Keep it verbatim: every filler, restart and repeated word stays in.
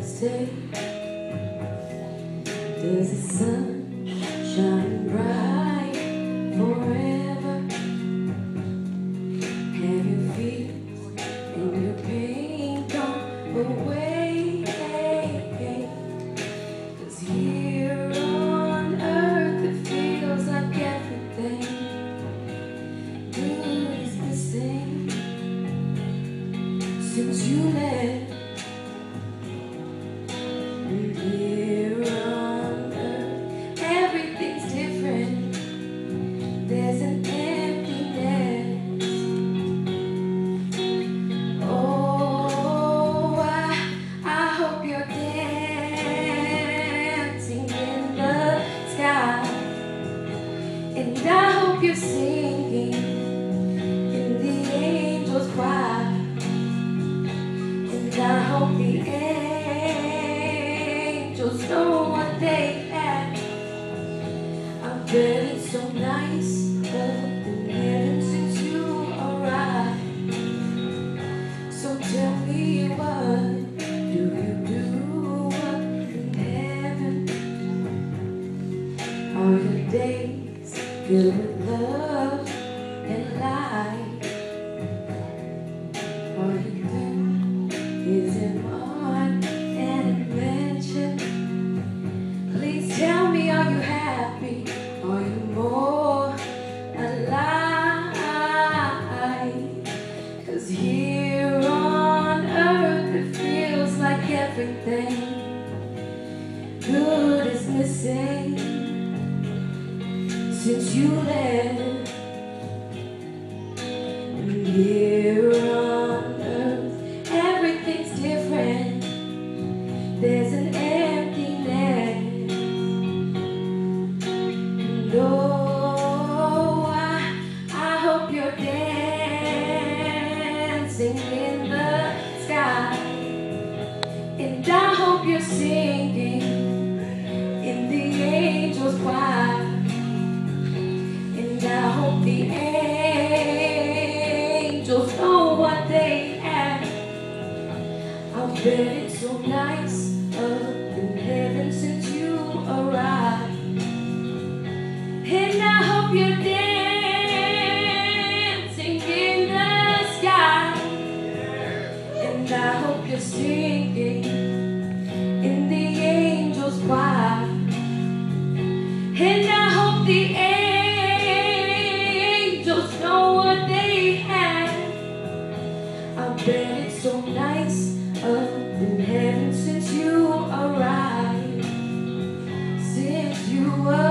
say, does the sun shine bright forever? Have your fears and your pain gone away? 'Cause here on earth it feels like everything good is missing since you left. And here on earth everything's different. There's an emptiness. Oh, I, I hope you're dancing in the sky, and I hope you're singing in the angels' choir, and I hope the angels know what they have. I bet it's so nice up in heaven since you arrived. So tell me, what do you do up in heaven? Are your days filled with love and light? Are you good? Is it art and invention? Please tell me, are you happy? Are you more alive? 'Cause here on earth it feels like everything good is missing since you left. And here on earth everything's different. There's an emptiness. And oh, I, I hope you're dancing in the sky, and I hope you're singing in the angels' choir, and I hope the angels know what they have. I bet it's so nice up in heaven since you arrived. And I hope you're dancing in the sky, and I hope you're singing in the angels' choir, and I hope the angels know what they have. I bet it's so nice up in heaven since you arrived, since you arrived.